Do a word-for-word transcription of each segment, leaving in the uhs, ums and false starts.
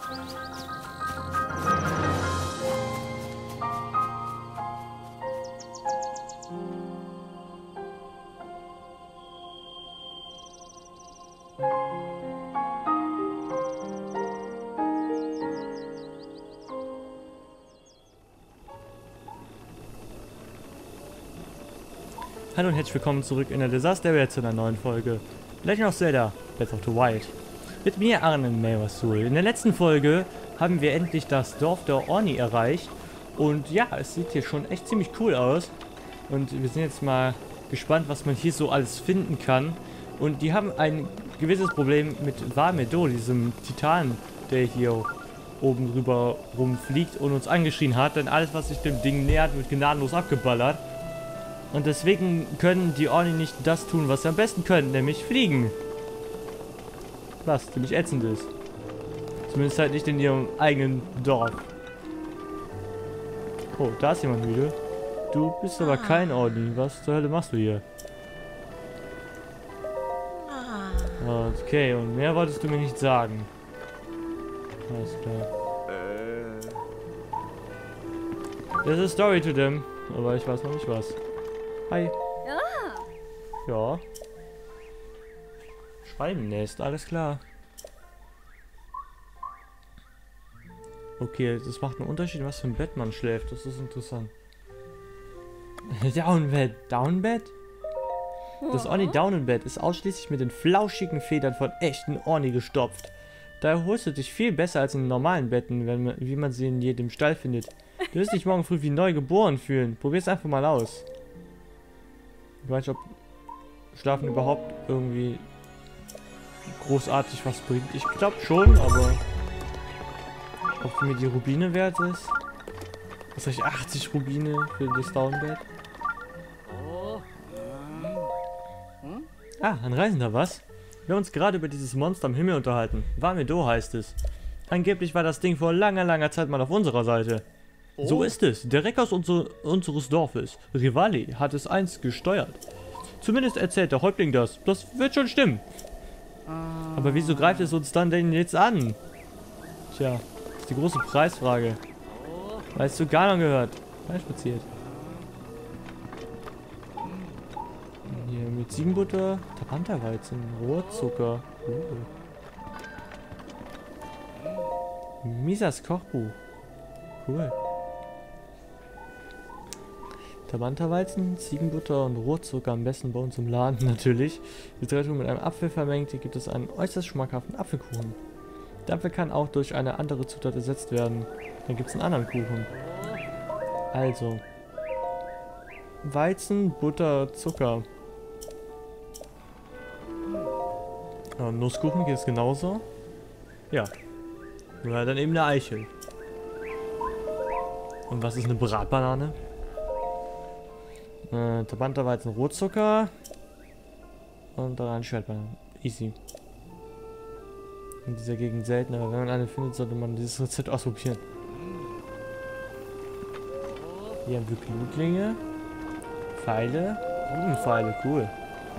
Hallo und herzlich willkommen zurück in der Disaster Welt zu einer neuen Folge Legend of Zelda Breath of the Wild. Mit mir Arnen Mewasul. In der letzten Folge haben wir endlich das Dorf der Oni erreicht und ja, es sieht hier schon echt ziemlich cool aus und wir sind jetzt mal gespannt, was man hier so alles finden kann. Und die haben ein gewisses Problem mit Wa-Medo, diesem Titan, der hier oben rüber rumfliegt und uns angeschrien hat, denn alles, was sich dem Ding nähert, wird gnadenlos abgeballert. Und deswegen können die Oni nicht das tun, was sie am besten können, nämlich fliegen. Was ziemlich ätzend ist. Zumindest halt nicht in ihrem eigenen Dorf. Oh, da ist jemand müde. Du bist aber kein Oni. Was zur Hölle machst du hier? Okay, und mehr wolltest du mir nicht sagen. Alles klar. There's a story to them. Aber ich weiß noch nicht was. Hi. Ja. Schwalbennest, alles klar. Okay, das macht einen Unterschied, was für ein Bett man schläft. Das ist interessant. Downbed. Downbed? Das Oni Downbed ist ausschließlich mit den flauschigen Federn von echten Oni gestopft. Daher holst du dich viel besser als in normalen Betten, wenn man, wie man sie in jedem Stall findet. Du wirst dich morgen früh wie neu geboren fühlen. Probier's einfach mal aus. Ich weiß nicht, ob Schlafen überhaupt irgendwie großartig was bringt. Ich glaube schon, aber ob mir die Rubine wert ist? Was soll ich, achtzig Rubine für das Downbed? Ah, ein Reisender, was? Wir haben uns gerade über dieses Monster am Himmel unterhalten. Wa-Medo heißt es. Angeblich war das Ding vor langer, langer Zeit mal auf unserer Seite. Oh. So ist es. Der Reck aus unser, unseres Dorfes, Rivali, hat es einst gesteuert. Zumindest erzählt der Häuptling das. Das wird schon stimmen. Aber wieso greift es uns dann denn jetzt an? Tja, das ist die große Preisfrage. Weißt du, gar noch gehört. Mal spaziert. Hier mit Ziegenbutter, Tapanta-Weizen, Rohrzucker. Uh. Misas Kochbuch. Cool. Tapanta-Weizen, Ziegenbutter und Rohrzucker am besten bei uns im Laden natürlich. Die Tradition mit einem Apfel vermengt, hier gibt es einen äußerst schmackhaften Apfelkuchen. Der Apfel kann auch durch eine andere Zutat ersetzt werden. Dann gibt es einen anderen Kuchen. Also. Weizen, Butter, Zucker. Ja, Nusskuchen geht es genauso. Ja. Nur dann eben eine Eichel. Und was ist eine Bratbanane? Äh, Tapanta-Weizen, Rohrzucker. Und dann ein Schwertbanane. Easy. In dieser Gegend selten, aber wenn man eine findet, sollte man dieses Rezept ausprobieren. Hier haben wir Blutlinge. Pfeile. Rubenpfeile, cool.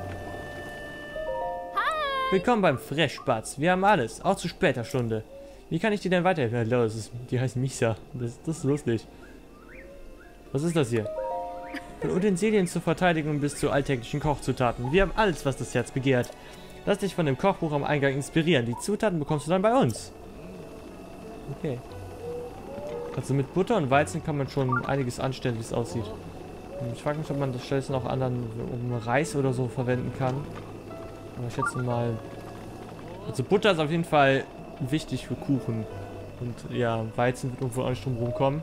Willkommen beim Freshspatz. Wir haben alles, auch zu später Stunde. Wie kann ich dir denn weiterhelfen? Das ist, die heißt Misa. Das, das ist lustig. Was ist das hier? Von Utensilien zur Verteidigung bis zu alltäglichen Kochzutaten. Wir haben alles, was das Herz begehrt. Lass dich von dem Kochbuch am Eingang inspirieren. Die Zutaten bekommst du dann bei uns. Okay. Also mit Butter und Weizen kann man schon einiges anstellen, wie es aussieht. Ich frage mich, ob man das stattdessen auch anderen um Reis oder so verwenden kann. Aber ich schätze mal... Also Butter ist auf jeden Fall wichtig für Kuchen. Und ja, Weizen wird irgendwo auch nicht drum rumkommen.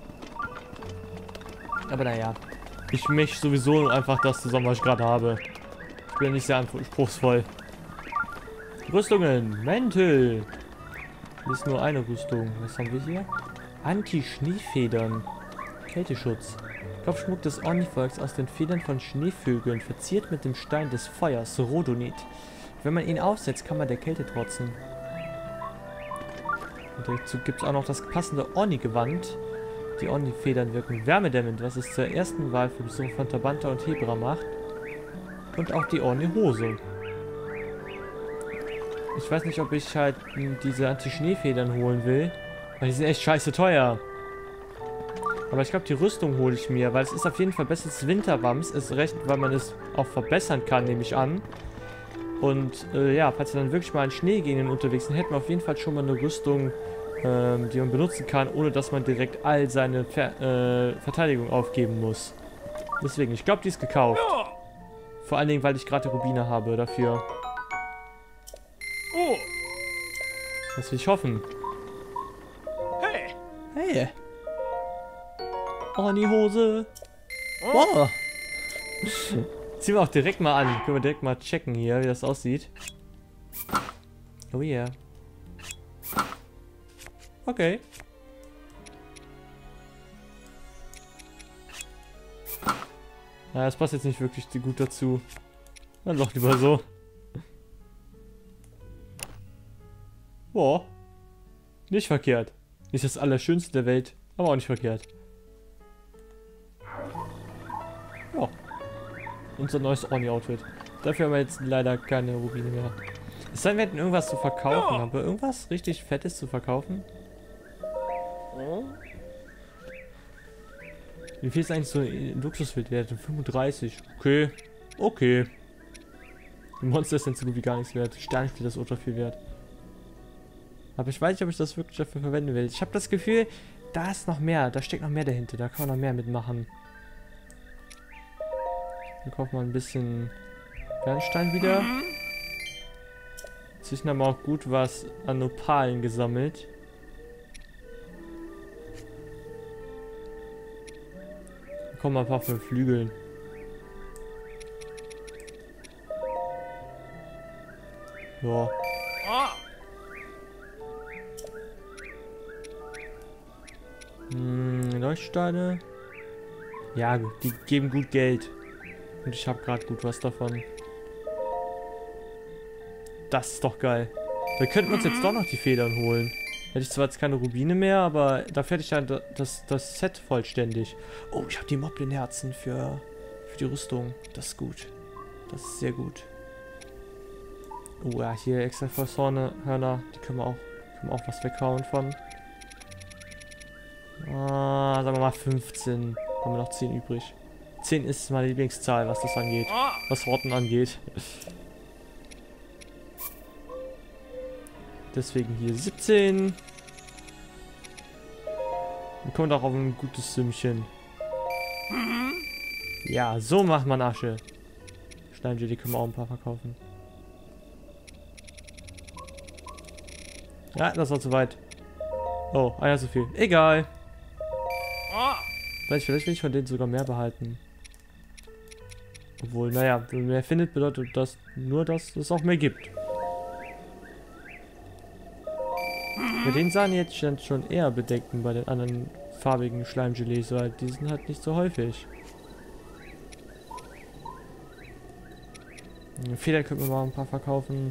Aber naja. Ich möchte sowieso einfach das zusammen, was ich gerade habe. Ich bin nicht sehr anspruchsvoll. Rüstungen. Mäntel. Hier ist nur eine Rüstung. Was haben wir hier? Anti-Schneefedern. Kälteschutz. Kopfschmuck des Oni-Volks aus den Federn von Schneevögeln, verziert mit dem Stein des Feuers, Rodonit. Wenn man ihn aufsetzt, kann man der Kälte trotzen. Und dazu gibt es auch noch das passende Oni-Gewand. Die Oni-Federn wirken wärmedämmend, was es zur ersten Wahl für Besucher von Tabanta und Hebra macht. Und auch die Oni-Hose. Ich weiß nicht, ob ich halt m, diese Anti-Schneefedern holen will. Weil die sind echt scheiße teuer. Aber ich glaube, die Rüstung hole ich mir, weil es ist auf jeden Fall besser als Winterwams. Ist recht, weil man es auch verbessern kann, nehme ich an. Und äh, ja, falls wir dann wirklich mal in Schneegegenden unterwegs sind, hätten wir auf jeden Fall schon mal eine Rüstung, ähm, die man benutzen kann, ohne dass man direkt all seine Ver äh, Verteidigung aufgeben muss. Deswegen, ich glaube, die ist gekauft. Vor allen Dingen, weil ich gerade Rubine habe dafür. Das will ich hoffen. Hey! Hey! Oh, in die Hose! Wow! Ziehen wir auch direkt mal an. Können wir direkt mal checken hier, wie das aussieht. Oh yeah. Okay. Na, das passt jetzt nicht wirklich gut dazu. Dann doch lieber so. Boah. Nicht verkehrt. Nicht das Allerschönste der Welt, aber auch nicht verkehrt. Ja. Unser neues Orni-Outfit. Dafür haben wir jetzt leider keine Rubine mehr. Es sei denn, wir hätten irgendwas zu verkaufen. Haben wir irgendwas richtig Fettes zu verkaufen? Wie viel ist eigentlich so ein Luxuswildwert? fünfunddreißig. Okay. Okay. Die Monster sind so gut wie gar nichts wert. Sternspiel ist ultra viel wert. Aber ich weiß nicht, ob ich das wirklich dafür verwenden will. Ich habe das Gefühl, da ist noch mehr. Da steckt noch mehr dahinter. Da kann man noch mehr mitmachen. Dann kaufen wir ein bisschen Bernstein wieder. Zwischen haben wir auch gut was an Opalen gesammelt. Dann kommen wir ein paar von Flügeln. Ja. Hm, Leuchtsteine. Ja, gut, die geben gut Geld. Und ich habe gerade gut was davon. Das ist doch geil. Wir könnten uns jetzt doch noch die Federn holen. Hätte ich zwar jetzt keine Rubine mehr, aber dafür hätte ich dann das, das Set vollständig. Oh, ich habe die Moblin-Herzen für, für die Rüstung. Das ist gut. Das ist sehr gut. Oh ja, hier extra Hörner, die können wir auch, können wir auch was weghauen von. Ah, sagen wir mal fünfzehn. Haben wir noch zehn übrig. zehn ist meine Lieblingszahl, was das angeht. Was Horten angeht. Deswegen hier siebzehn. Und kommt auch auf ein gutes Sümmchen. Ja, so macht man Asche. Steinjelly können wir auch ein paar verkaufen. Ja, das war zu weit. Oh, einer zu viel. Egal. Vielleicht, vielleicht will ich von denen sogar mehr behalten. Obwohl, naja, wenn man mehr findet, bedeutet das nur, dass es auch mehr gibt. Bei den sahen jetzt schon eher bedeckten bei den anderen farbigen Schleimgelees, weil die sind halt nicht so häufig. Federn könnten wir mal ein paar verkaufen.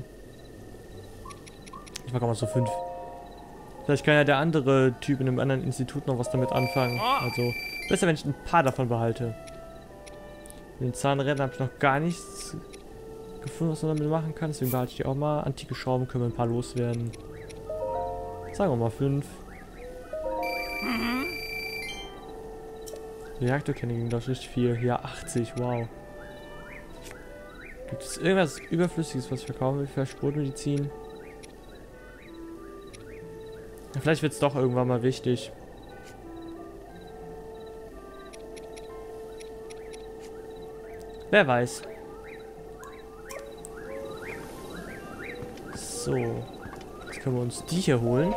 Ich verkaufe mal so fünf. Vielleicht kann ja der andere Typ in einem anderen Institut noch was damit anfangen. Also, besser, wenn ich ein paar davon behalte. Mit den Zahnrädern habe ich noch gar nichts gefunden, was man damit machen kann. Deswegen behalte ich die auch mal. Antike Schrauben können wir ein paar loswerden. Sagen wir mal fünf. Reaktorkerne ging doch richtig viel. Ja, achtzig, wow. Gibt es irgendwas Überflüssiges, was ich verkaufen will für Sportmedizin? Ja, vielleicht wird es doch irgendwann mal wichtig. Wer weiß. So. Jetzt können wir uns die hier holen.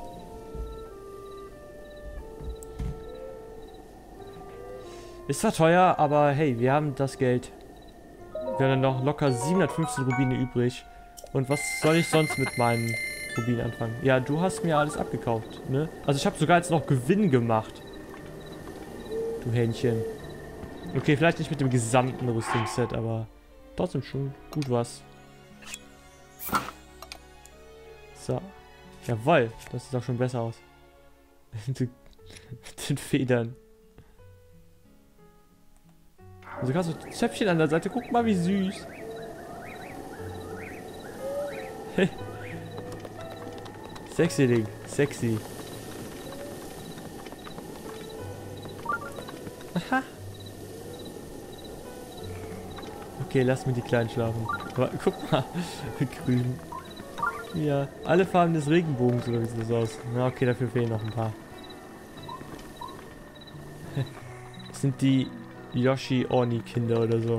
Ist zwar teuer, aber hey, wir haben das Geld. Wir haben dann noch locker siebenhundertfünfzehn Rubine übrig. Und was soll ich sonst mit meinen Rubinen anfangen? Ja, du hast mir alles abgekauft, ne? Also ich habe sogar jetzt noch Gewinn gemacht. Du Hähnchen. Okay, vielleicht nicht mit dem gesamten Rüstungsset, aber trotzdem schon gut was. So. Jawohl, das sieht auch schon besser aus. Mit den Federn. Also kannst du Zöpfchen an der Seite. Guck mal, wie süß. Sexy Ding. Sexy. Aha. Okay, lass mir die Kleinen schlafen. Aber, guck mal. Grün. Ja, alle Farben des Regenbogens, oder wie sieht das aus? Na, okay, dafür fehlen noch ein paar. Das sind die Yoshi-Orni-Kinder oder so.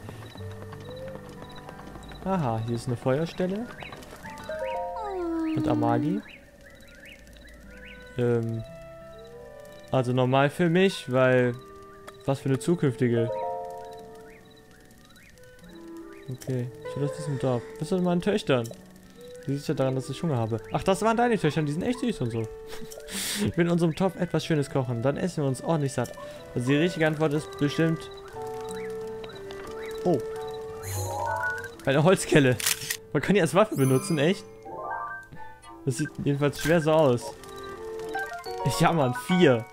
Aha, hier ist eine Feuerstelle. Und Amagi. Ähm. Also normal für mich, weil... Was für eine zukünftige. Okay, ich will aus diesem Dorf. Was ist denn mit meinen Töchtern? Die sieht ja daran, dass ich Hunger habe. Ach, das waren deine Töchter, die sind echt süß und so. Ich will in unserem Topf etwas Schönes kochen. Dann essen wir uns ordentlich satt. Also die richtige Antwort ist bestimmt... Oh. Eine Holzkelle. Man kann die als Waffe benutzen, echt? Das sieht jedenfalls schwer so aus. Ja, Mann, vier.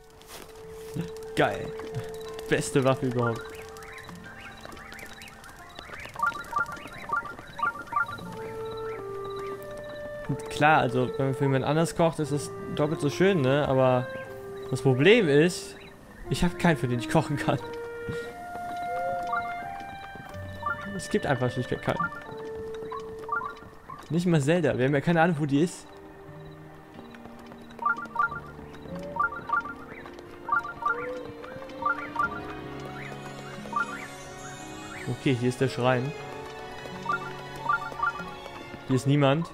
Geil. Beste Waffe überhaupt. Und klar, also wenn man für jemand anders kocht, ist es doppelt so schön, ne? Aber das Problem ist, ich habe keinen, für den ich kochen kann. Es gibt einfach schlichtweg keinen. Nicht mal Zelda. Wir haben ja keine Ahnung, wo die ist. Okay, hier ist der Schrein. Hier ist niemand.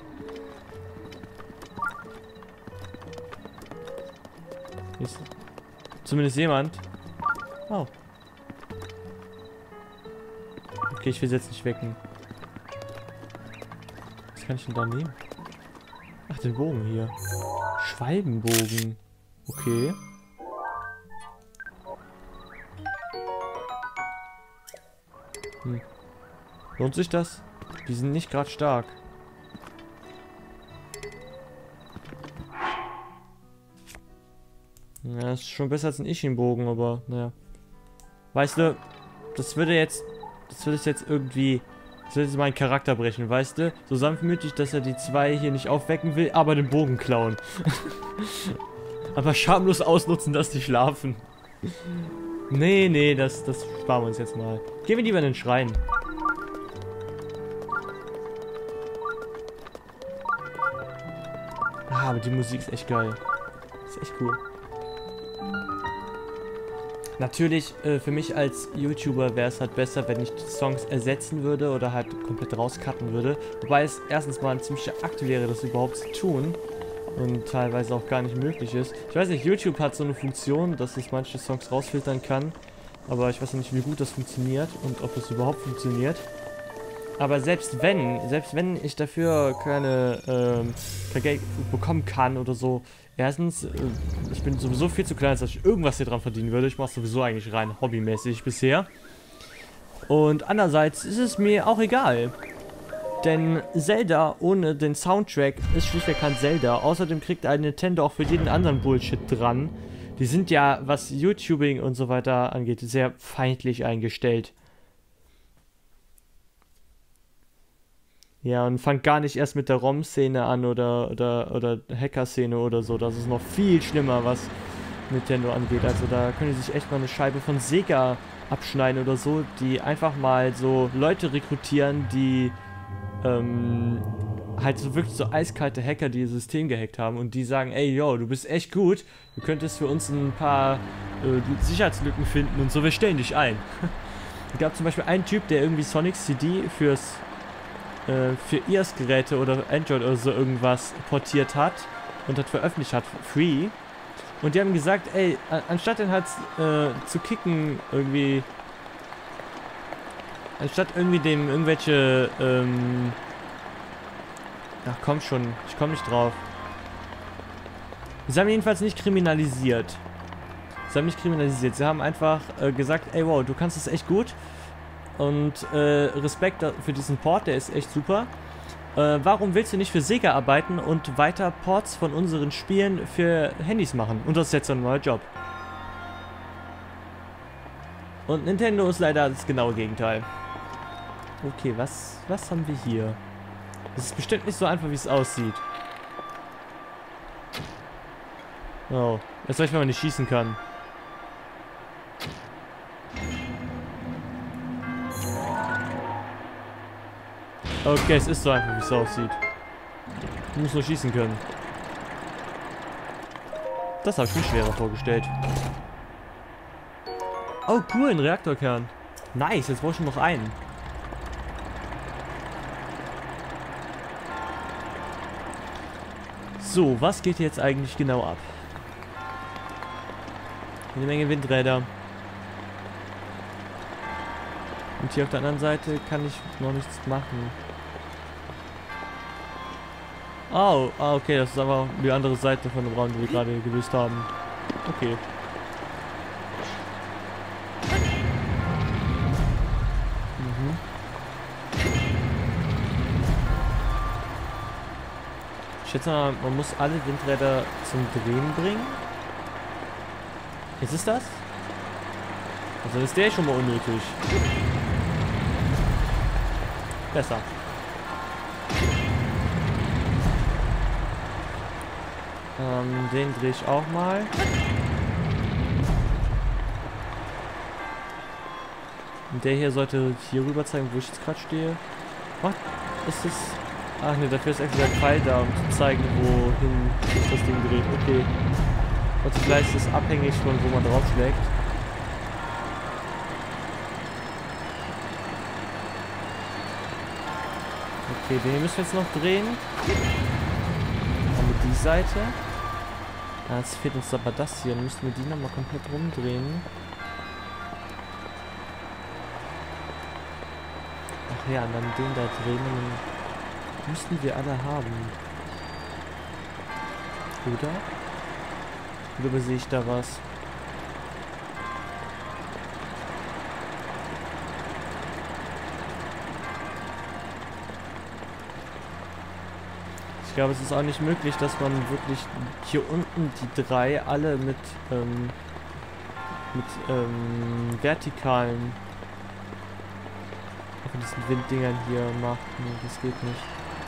Hier ist zumindest jemand. Oh. Okay, ich will sie jetzt nicht wecken. Was kann ich denn da nehmen? Ach, den Bogen hier. Schwalbenbogen. Okay. Hm. Lohnt sich das? Die sind nicht gerade stark. Ja, das ist schon besser als ein Ishin-Bogen, aber naja. Weißt du, das würde jetzt... Das würde jetzt irgendwie... Das würde jetzt meinen Charakter brechen, weißt du? So sanftmütig, dass er die zwei hier nicht aufwecken will, aber den Bogen klauen. Aber schamlos ausnutzen, dass die schlafen. Nee, nee, das, das sparen wir uns jetzt mal. Gehen wir lieber in den Schrein. Ah, aber die Musik ist echt geil. Ist echt cool. Natürlich, äh, für mich als YouTuber wäre es halt besser, wenn ich die Songs ersetzen würde oder halt komplett rauscutten würde. Wobei es erstens mal ein ziemlicher Akt wäre, das überhaupt zu tun. Und teilweise auch gar nicht möglich ist. Ich weiß nicht, YouTube hat so eine Funktion, dass es manche Songs rausfiltern kann. Aber ich weiß nicht, wie gut das funktioniert und ob es überhaupt funktioniert. Aber selbst wenn, selbst wenn ich dafür keine, ähm, kein Geld bekommen kann oder so. Erstens, äh, ich bin sowieso viel zu klein, als dass ich irgendwas hier dran verdienen würde. Ich mache sowieso eigentlich rein hobbymäßig bisher. Und andererseits ist es mir auch egal. Denn Zelda ohne den Soundtrack ist schlichtweg kein Zelda. Außerdem kriegt ein Nintendo auch für jeden anderen Bullshit dran. Die sind ja, was YouTubing und so weiter angeht, sehr feindlich eingestellt. Ja, und fangt gar nicht erst mit der ROM-Szene an oder, oder, oder Hacker-Szene oder so. Das ist noch viel schlimmer, was Nintendo angeht. Also da können die sich echt mal eine Scheibe von Sega abschneiden oder so, die einfach mal so Leute rekrutieren, die ähm, halt so wirklich so eiskalte Hacker, die ihr System gehackt haben und die sagen, ey, yo, du bist echt gut, du könntest für uns ein paar äh, Sicherheitslücken finden und so, wir stellen dich ein. Es gab zum Beispiel einen Typ, der irgendwie Sonic C D fürs für I A S-Geräte oder Android oder so irgendwas portiert hat und hat veröffentlicht hat, free. Und die haben gesagt, ey, anstatt den halt äh, zu kicken, irgendwie, anstatt irgendwie dem irgendwelche, ähm, ach komm schon, ich komm nicht drauf. Sie haben jedenfalls nicht kriminalisiert. Sie haben nicht kriminalisiert, sie haben einfach äh, gesagt, ey, wow, du kannst es echt gut. Und äh, Respekt für diesen Port, der ist echt super. Äh, warum willst du nicht für Sega arbeiten und weiter Ports von unseren Spielen für Handys machen? Und das ist jetzt ein neuer Job. Und Nintendo ist leider das genaue Gegenteil. Okay, was, was haben wir hier? Das ist bestimmt nicht so einfach, wie es aussieht. Oh, jetzt recht, wenn man nicht schießen kann. Okay, es ist so einfach, wie es aussieht. Du musst nur schießen können. Das habe ich mir schwerer vorgestellt. Oh, cool, ein Reaktorkern. Nice, jetzt brauche ich noch einen. So, was geht jetzt eigentlich genau ab? Eine Menge Windräder. Und hier auf der anderen Seite kann ich noch nichts machen. Oh, ah, okay, das ist aber die andere Seite von dem Raum, die wir gerade gelöst haben. Okay. Mhm. Ich schätze mal, man muss alle Windräder zum Drehen bringen. Ist es das? Also ist der schon mal unnötig. Besser. Ähm, den drehe ich auch mal. Und der hier sollte hier rüber zeigen, wo ich jetzt gerade stehe. Was? Ist das... Ach ne, dafür ist extra der Pfeil da, um zu zeigen, wohin sich das Ding dreht. Okay. Also vielleicht ist es abhängig von wo man drauf schlägt. Okay, den müssen wir jetzt noch drehen. Haben wir die Seite. Ah, jetzt fehlt uns aber das hier. Dann müssten wir die nochmal komplett rumdrehen. Ach ja, und dann den da drehen. Und dann müssten wir alle haben. Oder? Oder übersehe ich da was? Ich glaube, es ist auch nicht möglich, dass man wirklich hier unten die drei alle mit, ähm, mit ähm, vertikalen von diesen Winddingern hier macht. Nee, das geht nicht.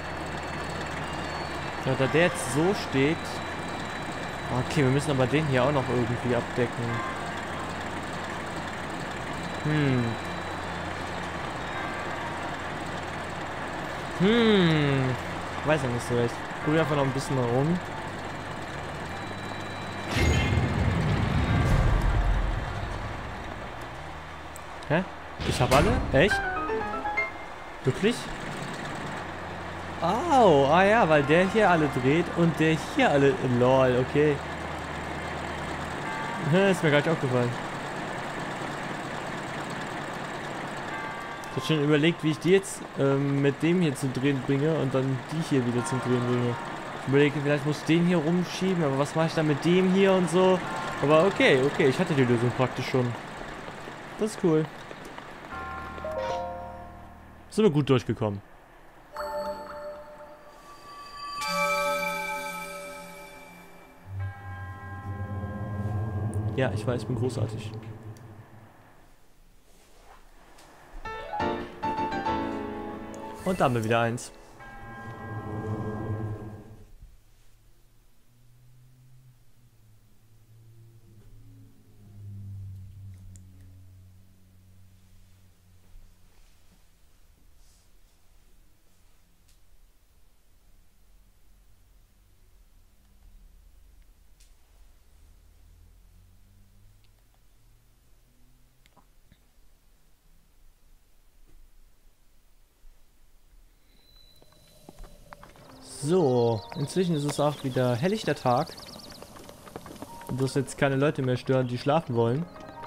Ja, da der jetzt so steht. Okay, wir müssen aber den hier auch noch irgendwie abdecken. Hm. Hm. Weiß ja nicht so recht. Probier einfach noch ein bisschen rum. Hä? Ich hab alle? Echt? Wirklich? Oh, ah ja, weil der hier alle dreht und der hier alle... Lol, okay. Ist mir gar nicht aufgefallen. Ich hab schon überlegt, wie ich die jetzt ähm, mit dem hier zum Drehen bringe und dann die hier wieder zum Drehen bringe. Ich überlege, vielleicht muss ich den hier rumschieben, aber was mache ich dann mit dem hier und so? Aber okay, okay, ich hatte die Lösung praktisch schon. Das ist cool. Sind wir gut durchgekommen. Ja, ich weiß, ich bin großartig. Und dann haben wir wieder eins. So, inzwischen ist es auch wieder helllichter Tag. Und dass jetzt keine Leute mehr stören, die schlafen wollen.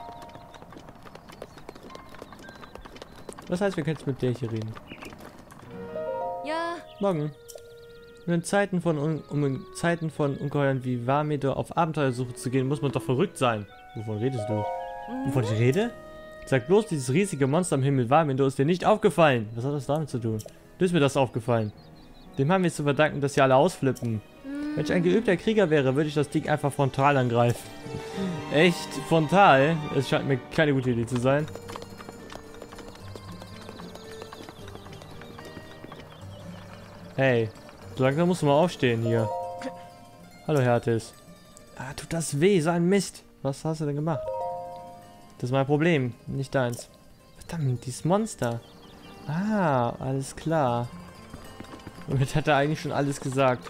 Das heißt, wir können jetzt mit der hier reden. Ja. Morgen. Nur in Zeiten von, Un um in Zeiten von Ungeheuern wie Warmede auf Abenteuersuche zu gehen, muss man doch verrückt sein. Wovon redest du? Wovon ich rede? Sag bloß, dieses riesige Monster am Himmel Warmede ist dir nicht aufgefallen. Was hat das damit zu tun? Du ist mir das aufgefallen. Dem haben wir es zu verdanken, dass sie alle ausflippen. Wenn ich ein geübter Krieger wäre, würde ich das Ding einfach frontal angreifen. Echt? Frontal? Es scheint mir keine gute Idee zu sein. Hey, so langsam musst du mal aufstehen hier. Hallo Hertis. Ah, tut das weh, so ein Mist. Was hast du denn gemacht? Das ist mein Problem, nicht deins. Verdammt, dieses Monster. Ah, alles klar. Damit hat er eigentlich schon alles gesagt.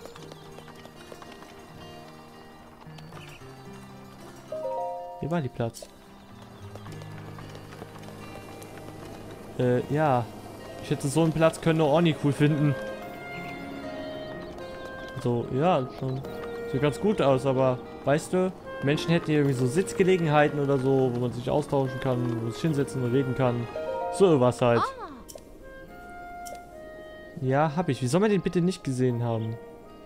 Hier war die Platz. Äh, ja. Ich hätte so einen Platz können nur Orni cool finden. So, ja, schon. Sieht ganz gut aus, aber weißt du, Menschen hätten hier irgendwie so Sitzgelegenheiten oder so, wo man sich austauschen kann, wo man sich hinsetzen und reden kann. So was halt. Ja, hab ich. Wie soll man den bitte nicht gesehen haben?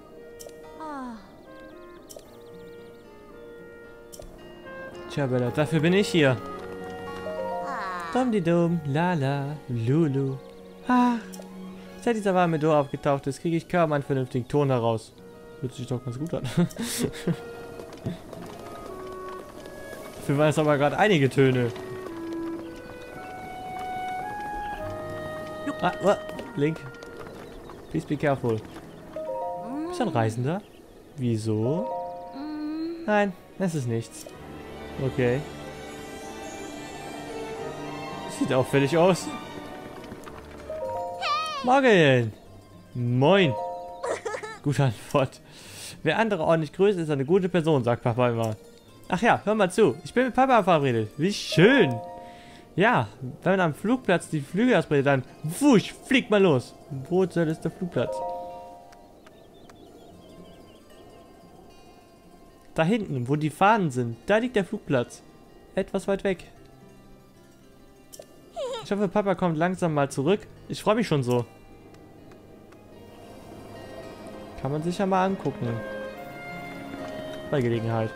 Tja, Bella, dafür bin ich hier. Dum-di-dum, lala, lulu. Ach, seit dieser warme Door aufgetaucht ist, kriege ich kaum einen vernünftigen Ton heraus. Hört sich doch ganz gut an. Dafür waren es aber gerade einige Töne. Ah, oh, Link. Please be careful. Bist du ein Reisender? Wieso? Nein, es ist nichts. Okay. Sieht auffällig aus. Morgen! Moin! Gute Antwort. Wer andere ordentlich grüßt, ist eine gute Person, sagt Papa immer. Ach ja, hör mal zu. Ich bin mit Papa verabredet. Wie schön! Ja, wenn man am Flugplatz die Flügel ausbreitet, dann wusch, fliegt mal los. Wo soll ist der Flugplatz? Da hinten, wo die Fahnen sind, da liegt der Flugplatz. Etwas weit weg. Ich hoffe, Papa kommt langsam mal zurück. Ich freue mich schon so. Kann man sich ja mal angucken. Bei Gelegenheit.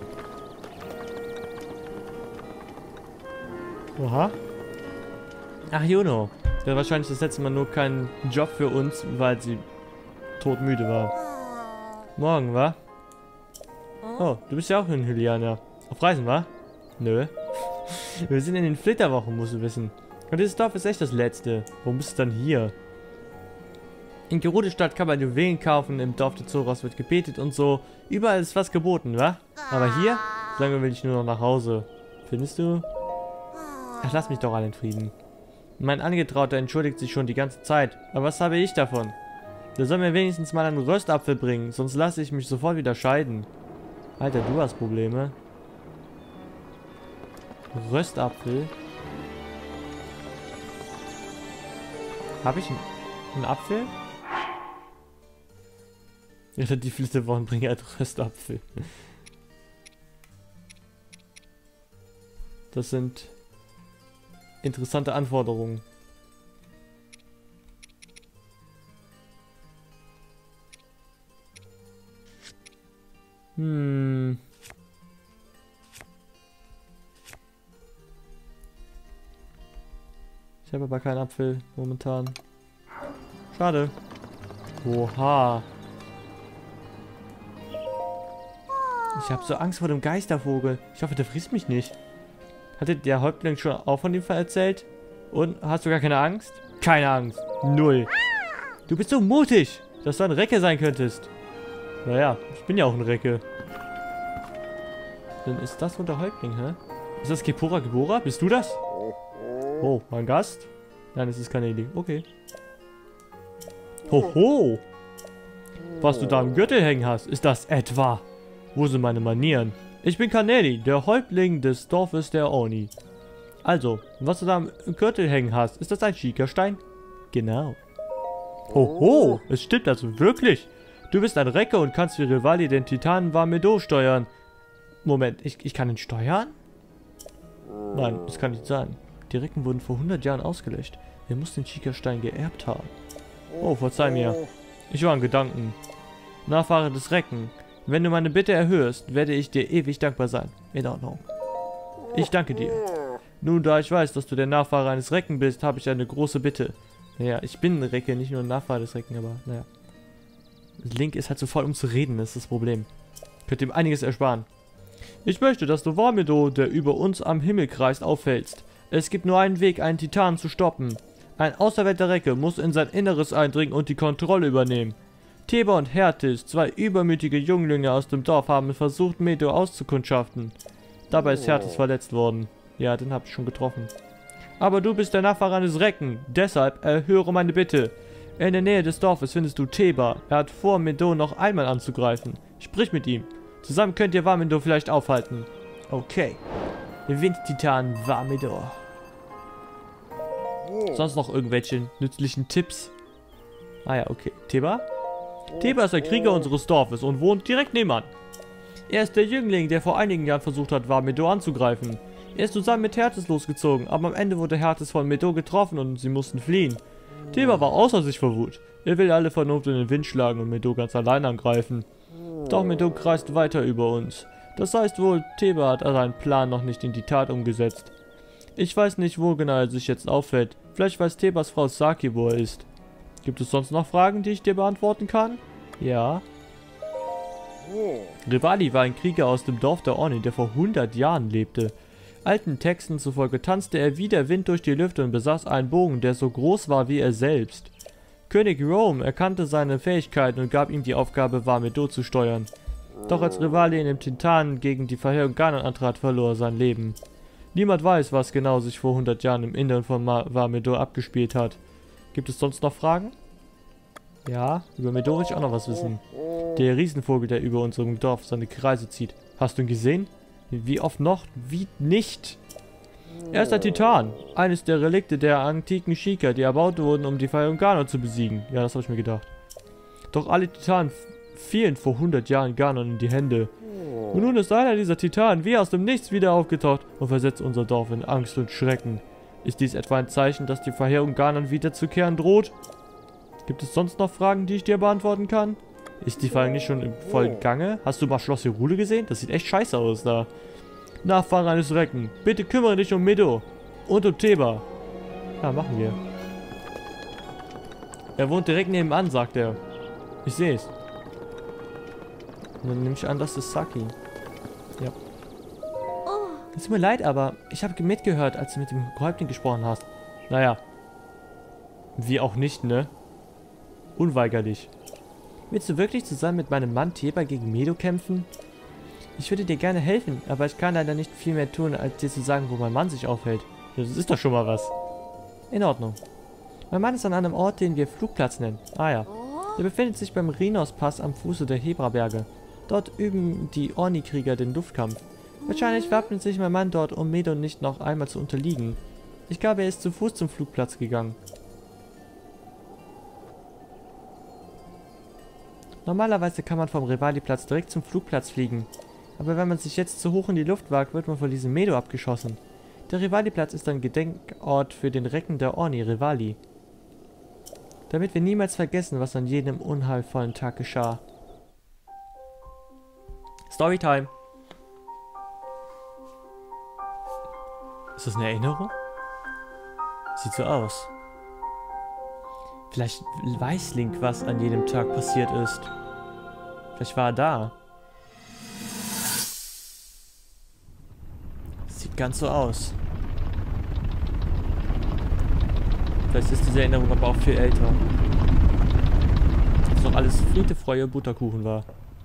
Oha. Ach, Juno. Der hat wahrscheinlich das letzte Mal nur keinen Job für uns, weil sie todmüde war. Morgen, wa? Oh, du bist ja auch in Hyliana. Auf Reisen, wa? Nö. Wir sind in den Flitterwochen, musst du wissen. Und dieses Dorf ist echt das letzte. Warum bist du dann hier? In Gerudo-Stadt kann man Juwelen kaufen, im Dorf der Zoros wird gebetet und so. Überall ist was geboten, wa? Aber hier, so lange will ich nur noch nach Hause. Findest du? Ach, lass mich doch alle in Frieden. Mein Angetrauter entschuldigt sich schon die ganze Zeit. Aber was habe ich davon? Der soll mir wenigstens mal einen Röstapfel bringen, sonst lasse ich mich sofort wieder scheiden. Alter, du hast Probleme. Röstapfel? Habe ich einen, einen Apfel? Ja, die Flitterwochen bringen halt Röstapfel. Das sind interessante Anforderungen. Hm. Ich habe aber keinen Apfel momentan. Schade. Oha. Ich habe so Angst vor dem Geistervogel. Ich hoffe, der frisst mich nicht. Hatte der Häuptling schon auch von dem Fall erzählt? Und hast du gar keine Angst? Keine Angst. Null. Du bist so mutig, dass du ein Recke sein könntest. Naja, ich bin ja auch ein Recke. Dann ist das wohl der Häuptling, hä? Ist das Kepora Gebora? Bist du das? Oh, mein Gast? Nein, es ist Kaneli. Okay. Hoho! Was du da im Gürtel hängen hast, ist das etwa? Wo sind meine Manieren? Ich bin Kaneli, der Häuptling des Dorfes der Oni. Also, was du da am Gürtel hängen hast, ist das ein Schiekerstein? Genau. Hoho, es stimmt also wirklich. Du bist ein Recke und kannst wie Rivali den Titanen Varmedo steuern. Moment, ich, ich kann ihn steuern? Nein, das kann nicht sein. Die Recken wurden vor hundert Jahren ausgelöscht. Wer muss den Schiekerstein geerbt haben? Oh, verzeih mir. Ich war in Gedanken. Nachfahre des Recken. Wenn du meine Bitte erhörst, werde ich dir ewig dankbar sein. In Ordnung. Ich danke dir. Nun, da ich weiß, dass du der Nachfahre eines Recken bist, habe ich eine große Bitte. Naja, ich bin ein Recke, nicht nur ein Nachfahre des Recken, aber naja. Link ist halt so voll, um zu reden, das ist das Problem. Könnt ihm einiges ersparen. Ich möchte, dass du Varmedo, der über uns am Himmel kreist, auffällst. Es gibt nur einen Weg, einen Titanen zu stoppen. Ein auserwählter Recke muss in sein Inneres eindringen und die Kontrolle übernehmen. Theba und Hertis, zwei übermütige Junglinge aus dem Dorf, haben versucht, Medo auszukundschaften. Dabei ist Hertis verletzt worden. Ja, den habe ich schon getroffen. Aber du bist der Nachfahre eines Recken. Deshalb erhöre meine Bitte. In der Nähe des Dorfes findest du Theba. Er hat vor, Medo noch einmal anzugreifen. Sprich mit ihm. Zusammen könnt ihr Warmindo vielleicht aufhalten. Okay. Windtitan Warmindo. Sonst noch irgendwelche nützlichen Tipps? Ah ja, okay. Theba? Theba ist der Krieger unseres Dorfes und wohnt direkt nebenan. Er ist der Jüngling, der vor einigen Jahren versucht hat, Warmindo anzugreifen. Er ist zusammen mit Hertis losgezogen, aber am Ende wurde Hertis von Medo getroffen und sie mussten fliehen. Theba war außer sich vor Wut. Er will alle Vernunft in den Wind schlagen und Medo ganz allein angreifen. Doch Medo kreist weiter über uns. Das heißt wohl, Theba hat seinen Plan noch nicht in die Tat umgesetzt. Ich weiß nicht, wo genau er sich jetzt auffällt. Vielleicht weiß Thebas Frau Saki, wo er ist. Gibt es sonst noch Fragen, die ich dir beantworten kann? Ja. Revali war ein Krieger aus dem Dorf der Orni, der vor hundert Jahren lebte. Alten Texten zufolge tanzte er wie der Wind durch die Lüfte und besaß einen Bogen, der so groß war wie er selbst. König Rome erkannte seine Fähigkeiten und gab ihm die Aufgabe, Warmindo zu steuern. Doch als Revali in dem Titan gegen die Verheerung Ganon antrat, verlor er sein Leben. Niemand weiß, was genau sich vor hundert Jahren im Inneren von Warmindo abgespielt hat. Gibt es sonst noch Fragen? Ja, über Medo will ich auch noch was wissen. Der Riesenvogel, der über unserem Dorf seine Kreise zieht. Hast du ihn gesehen? Wie oft noch? Wie nicht? Er ist ein Titan. Eines der Relikte der antiken Sheikah, die erbaut wurden, um die Verheerung Ganon zu besiegen. Ja, das habe ich mir gedacht. Doch alle Titanen fielen vor hundert Jahren Ganon in die Hände. Und nun ist einer dieser Titanen wie aus dem Nichts wieder aufgetaucht und versetzt unser Dorf in Angst und Schrecken. Ist dies etwa ein Zeichen, dass die Verheerung Ganon wiederzukehren droht? Gibt es sonst noch Fragen, die ich dir beantworten kann? Ist die Verheerung nicht schon im vollen Gange? Hast du mal Schloss Hyrule gesehen? Das sieht echt scheiße aus da. Nachfahre eines Recken, bitte kümmere dich um Medo und um Theba. Ja, machen wir. Er wohnt direkt nebenan, sagt er. Ich sehe es. Und dann nehme ich an, das ist Saki. Ja. Es tut mir leid, aber ich habe mitgehört, als du mit dem Häuptling gesprochen hast. Naja. Wie auch nicht, ne? Unweigerlich. Willst du wirklich zusammen mit meinem Mann Theba gegen Medo kämpfen? Ich würde dir gerne helfen, aber ich kann leider nicht viel mehr tun, als dir zu sagen, wo mein Mann sich aufhält. Das ist doch schon mal was. In Ordnung. Mein Mann ist an einem Ort, den wir Flugplatz nennen. Ah ja. Der befindet sich beim Rhinos-Pass am Fuße der Hebraberge. Dort üben die Orni-Krieger den Luftkampf. Wahrscheinlich wappnet sich mein Mann dort, um Medo nicht noch einmal zu unterliegen. Ich glaube, er ist zu Fuß zum Flugplatz gegangen. Normalerweise kann man vom Revali-Platz direkt zum Flugplatz fliegen. Aber wenn man sich jetzt zu hoch in die Luft wagt, wird man von diesem Medo abgeschossen. Der Revali-Platz ist ein Gedenkort für den Recken der Orni Revali. Damit wir niemals vergessen, was an jenem unheilvollen Tag geschah. Storytime. Ist das eine Erinnerung? Sieht so aus. Vielleicht weiß Link, was an jedem Tag passiert ist. Vielleicht war er da. Sieht ganz so aus. Vielleicht ist diese Erinnerung aber auch viel älter. Dass doch alles Friede, Freude, Butterkuchen war.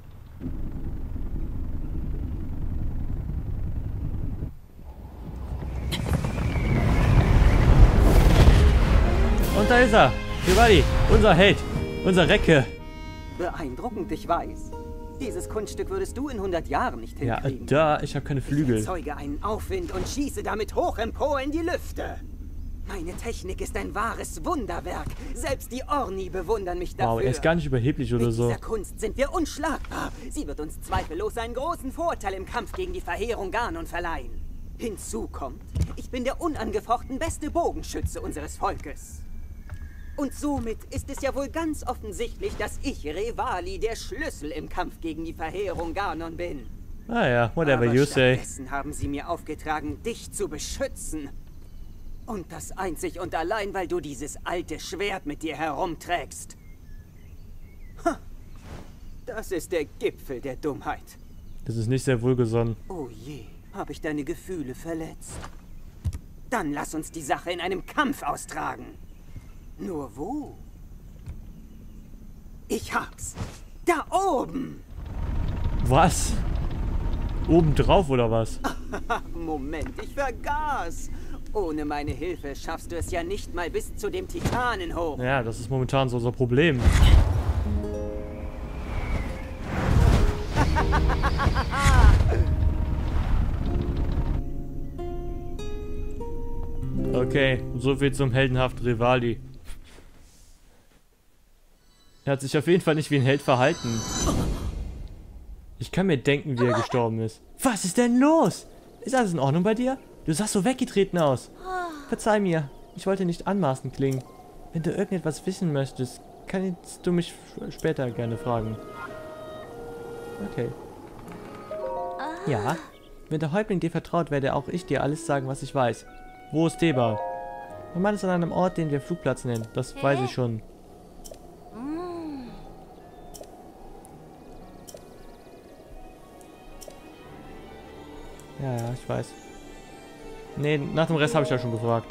Und da ist er! Revali, unser Held, unser Recke. Beeindruckend, ich weiß. Dieses Kunststück würdest du in hundert Jahren nicht hinkriegen. Ja, da, ich habe keine Flügel. Ich erzeuge einen Aufwind und schieße damit hoch empor in die Lüfte. Meine Technik ist ein wahres Wunderwerk. Selbst die Orni bewundern mich dafür. Wow, er ist gar nicht überheblich oder so. Mit dieser Kunst sind wir unschlagbar. Sie wird uns zweifellos einen großen Vorteil im Kampf gegen die Verheerung Ganon verleihen. Hinzu kommt, ich bin der unangefochten beste Bogenschütze unseres Volkes. Und somit ist es ja wohl ganz offensichtlich, dass ich, Revali, der Schlüssel im Kampf gegen die Verheerung Ganon bin. Ah ja, whatever Aber you say. Stattdessen haben sie mir aufgetragen, dich zu beschützen. Und das einzig und allein, weil du dieses alte Schwert mit dir herumträgst. Ha, das ist der Gipfel der Dummheit. Das ist nicht sehr wohlgesonnen. Oh je, habe ich deine Gefühle verletzt? Dann lass uns die Sache in einem Kampf austragen. Nur wo? Ich hab's. Da oben. Was? Oben drauf oder was? Moment, ich vergaß. Ohne meine Hilfe schaffst du es ja nicht mal bis zu dem Titanen hoch. Ja, das ist momentan so unser Problem. Okay, so viel zum heldenhaften Rivali. Er hat sich auf jeden Fall nicht wie ein Held verhalten. Ich kann mir denken, wie er gestorben ist. Was ist denn los? Ist alles in Ordnung bei dir? Du sahst so weggetreten aus. Verzeih mir, ich wollte nicht anmaßend klingen. Wenn du irgendetwas wissen möchtest, kannst du mich später gerne fragen. Okay. Ja, wenn der Häuptling dir vertraut, werde auch ich dir alles sagen, was ich weiß. Wo ist Theba? Mein Mann ist an einem Ort, den wir Flugplatz nennen. Das weiß ich schon. Ja, ja, ich weiß. Nee, nach dem Rest habe ich ja schon gefragt.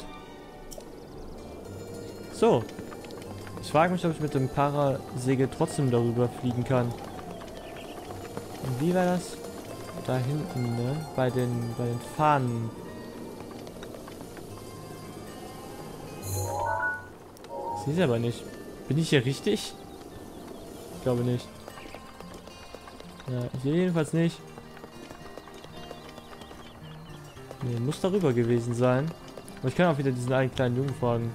So. Ich frage mich, ob ich mit dem Parasegel trotzdem darüber fliegen kann. Und wie war das? Da hinten, ne? Bei den, bei den Fahnen. Ich sehe es aber nicht. Bin ich hier richtig? Ich glaube nicht. Ja, ich sehe jedenfalls nicht. Nee, muss darüber gewesen sein. Aber ich kann auch wieder diesen einen kleinen Jungen fragen.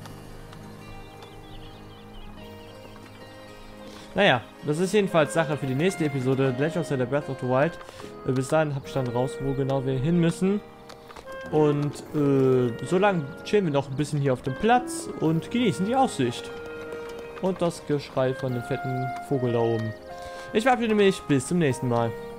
Naja, das ist jedenfalls Sache für die nächste Episode Legend of Zelda Breath of the Wild. Äh, bis dahin habe ich dann raus, wo genau wir hin müssen. Und äh, so lange chillen wir noch ein bisschen hier auf dem Platz und genießen die Aussicht. Und das Geschrei von dem fetten Vogel da oben. Ich verabschiede mich, bis zum nächsten Mal.